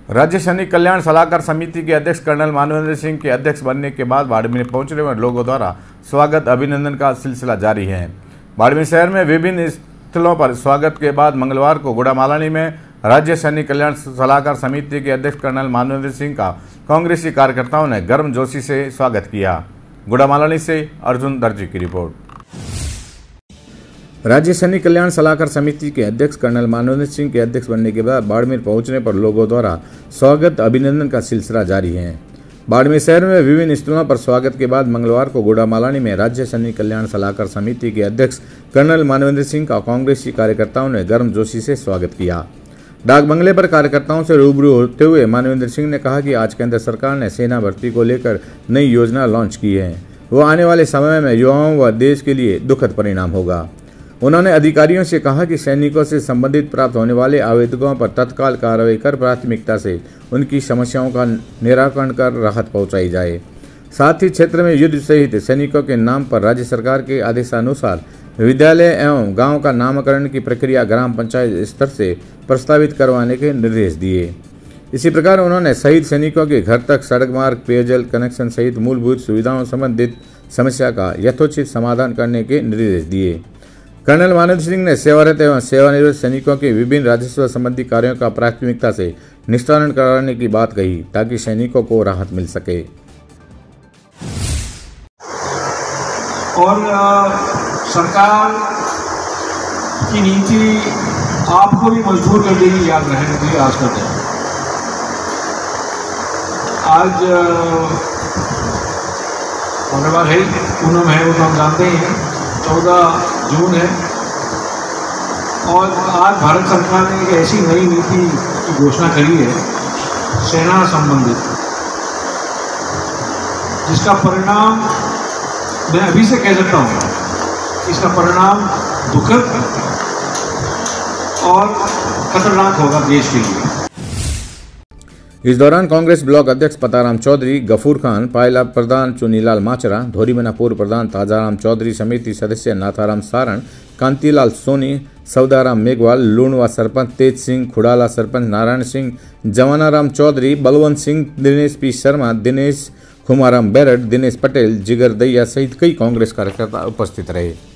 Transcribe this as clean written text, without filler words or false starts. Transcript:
राज्य सैनिक कल्याण सलाहकार समिति के अध्यक्ष कर्नल मानवेंद्र सिंह के अध्यक्ष बनने के बाद बाड़मेर पहुंचने में लोगों द्वारा स्वागत अभिनंदन का सिलसिला जारी है। बाड़मेर शहर में विभिन्न स्थलों पर स्वागत के बाद मंगलवार को गुड़ामालानी में राज्य सैनिक कल्याण सलाहकार समिति के अध्यक्ष कर्नल मानवेंद्र सिंह का कांग्रेसी कार्यकर्ताओं ने गर्मजोशी से स्वागत किया। गुड़ामालानी से अर्जुन दर्जी की रिपोर्ट। राज्य सैनिक कल्याण सलाहकार समिति के अध्यक्ष कर्नल मानवेंद्र सिंह के अध्यक्ष बनने के बाद बाड़मेर पहुंचने पर लोगों द्वारा स्वागत अभिनंदन का सिलसिला जारी है। बाड़मेर शहर में विभिन्न स्थलों पर स्वागत के बाद मंगलवार को गुड़ामालानी में राज्य सैनिक कल्याण सलाहकार समिति के अध्यक्ष कर्नल मानवेंद्र सिंह का कांग्रेसी कार्यकर्ताओं ने गर्मजोशी से स्वागत किया। डाक बंगले पर कार्यकर्ताओं से रूबरू होते हुए मानवेंद्र सिंह ने कहा कि आज केंद्र सरकार ने सेना भर्ती को लेकर नई योजना लॉन्च की है। वो आने वाले समय में युवाओं व देश के लिए दुखद परिणाम होगा। उन्होंने अधिकारियों से कहा कि सैनिकों से संबंधित प्राप्त होने वाले आवेदकों पर तत्काल कार्रवाई कर प्राथमिकता से उनकी समस्याओं का निराकरण कर राहत पहुंचाई जाए। साथ ही क्षेत्र में युद्ध सहित सैनिकों के नाम पर राज्य सरकार के आदेशानुसार विद्यालय एवं गांव का नामकरण की प्रक्रिया ग्राम पंचायत स्तर से प्रस्तावित करवाने के निर्देश दिए। इसी प्रकार उन्होंने शहीद सैनिकों के घर तक सड़क मार्ग, पेयजल कनेक्शन सहित मूलभूत सुविधाओं संबंधित समस्या का यथोचित समाधान करने के निर्देश दिए। कर्नल मानवेंद्र सिंह ने सेवारत एवं सेवानिवृत्त सैनिकों के विभिन्न राजस्व संबंधी कार्यों का प्राथमिकता से निस्तारण कराने की बात कही ताकि सैनिकों को राहत मिल सके। और सरकार की नीति आपको भी मजबूर कर देगी, याद रहने के लिए आज का दिन। आज मंगलवार है, पूनम है, वो तो हम जानते ही हैं। 14 जून है और आज भारत सरकार ने एक ऐसी नई नीति की घोषणा करी है सेना संबंधित, जिसका परिणाम मैं अभी से कह सकता हूँ, इसका परिणाम दुखद और खतरनाक होगा देश के लिए। इस दौरान कांग्रेस ब्लॉक अध्यक्ष पताराम चौधरी, गफूर खान, पायला प्रधान चुनीलाल माचरा, धोरीमना पूर्व प्रधान ताजाराम चौधरी, समिति सदस्य नाथाराम सारण, कांतिलाल सोनी, सौदाराम मेघवाल, लूणवा सरपंच तेज सिंह, खुड़ाला सरपंच नारायण सिंह, जवानाराम चौधरी, बलवंत सिंह, दिनेश पी शर्मा, दिनेश खुमाराम बैरट, दिनेश पटेल, जिगर दैया सहित कई कांग्रेस कार्यकर्ता उपस्थित रहे।